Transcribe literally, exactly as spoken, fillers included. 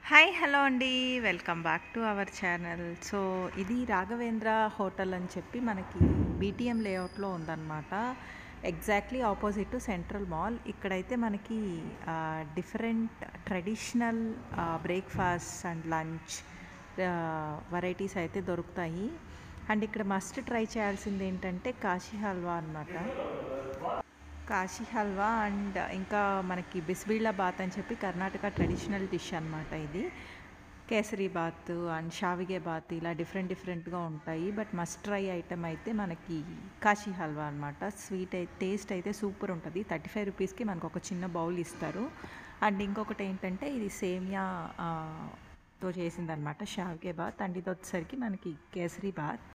Hi hello అండి. Welcome back to our channel. So ఇది Raghavendra hotel అని చెప్పి మనకి బీటీఎం లేఅవుట్లో ఉందన్నమాట. Exactly opposite to central mall. ఇక్కడైతే మనకి different traditional breakfast and lunch varieties అయితే దొరుకుతాయి. అండ్ ఇక్కడ మస్ట్ ట్రై చేయాల్సింది ఏంటంటే కాశీ హల్వా అనమాట. కాశీ హల్వా అండ్ ఇంకా మనకి బిస్బిళ్ళ బాత్ అని చెప్పి కర్ణాటక ట్రెడిషనల్ డిష్ అనమాట ఇది. కేసరి బాత్ అండ్ షావిగే బాత్ ఇలా డిఫరెంట్ డిఫరెంట్గా ఉంటాయి. బట్ మస్ట్ ట్రై ఐటమ్ అయితే మనకి కాశీ హల్వా అనమాట. స్వీట్ అయితే టేస్ట్ అయితే సూపర్ ఉంటుంది. థర్టీ ఫైవ్ రూపీస్కి మనకు ఒక చిన్న బౌల్ ఇస్తారు. అండ్ ఇంకొకటి ఏంటంటే ఇది సేమియా తో చేసిందనమాట షావిగే బాత్. అండ్ ఇది వచ్చేసరికి మనకి కేసరి బాత్.